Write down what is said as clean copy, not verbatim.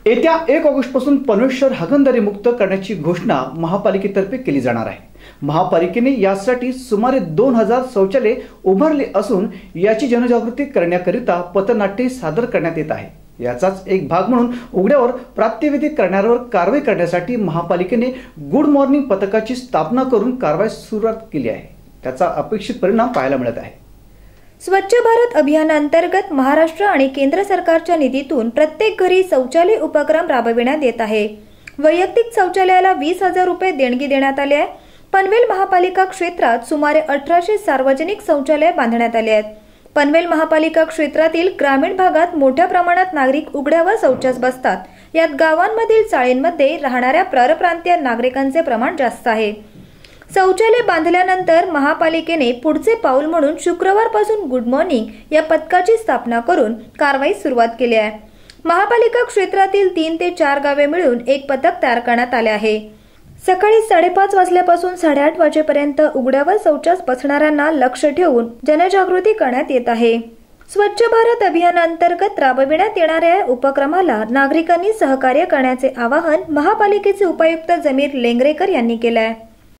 येत्या 1 ऑगस्टपासून पनवेल शहर हागणदारी मुक्त करण्याची घोषणा महापालिकेतर्फे केली जाणार आहे। महापालिकेने यासाठी सुमारे 2000 शौचालय उभारले असून याची जनजागृती करण्याकरिता पथनाट्य सादर करण्यात येत आहे। याचाच एक भाग म्हणून उघड्यावर प्रात्यविधी करणाऱ्यावर कारवाई करण्यासाठी महापालिकेने गुड मॉर्निंग पथकाची स्थापना करून कारवाई सुरुवात केली आहे। त्याचा अपेक्षित परिणाम पाहायला मिळत आहे। स्वच्छ भारत अभियानांतर्गत महाराष्ट्र आणि केंद्र सरकारच्या निधीतून प्रत्येक घरी शौचालय उपक्रम राबविण्यात येत आहे। वैयक्तिक शौचालयाला 20,000 रुपये देणगी देण्यात आली आहे। पनवेल महापालिका क्षेत्रात सुमारे 1800 सार्वजनिक शौचालय बांधण्यात आले आहेत। पनवेल महापालिका क्षेत्रातील ग्रामीण भागात मोठ्या प्रमाणात नागरिक उघड्यावर शौचास बसतात। यात गावांमधील चाळींमध्ये राहणाऱ्या परप्रांतीय नागरिकांचे प्रमाण जास्त आहे। शौचालय बांधल्यानंतर महापालिकेने पुढचे पाऊल म्हणून शुक्रवारपासून गुड मॉर्निंग या पथकाची स्थापना करून कारवाई सुरुवात केली आहे। महापालिका क्षेत्रातील 3 ते 4 गावे मिळून एक पथक तयार करण्यात आले आहे। सकाळी 5:30 वाजल्यापासून 8:30 वाजेपर्यंत उघड्यावर शौचास बसणाऱ्यांना लक्ष ठेवून जनजागृती करण्यात येत आहे। स्वच्छ भारत अभियानांतर्गत राबविण्यात येणाऱ्या या उपक्रमाला नागरिकांनी सहकार्य करण्याचे आवाहन महापालिकेचे उपायुक्त जमीर लेंगरेकर यांनी केले आहे।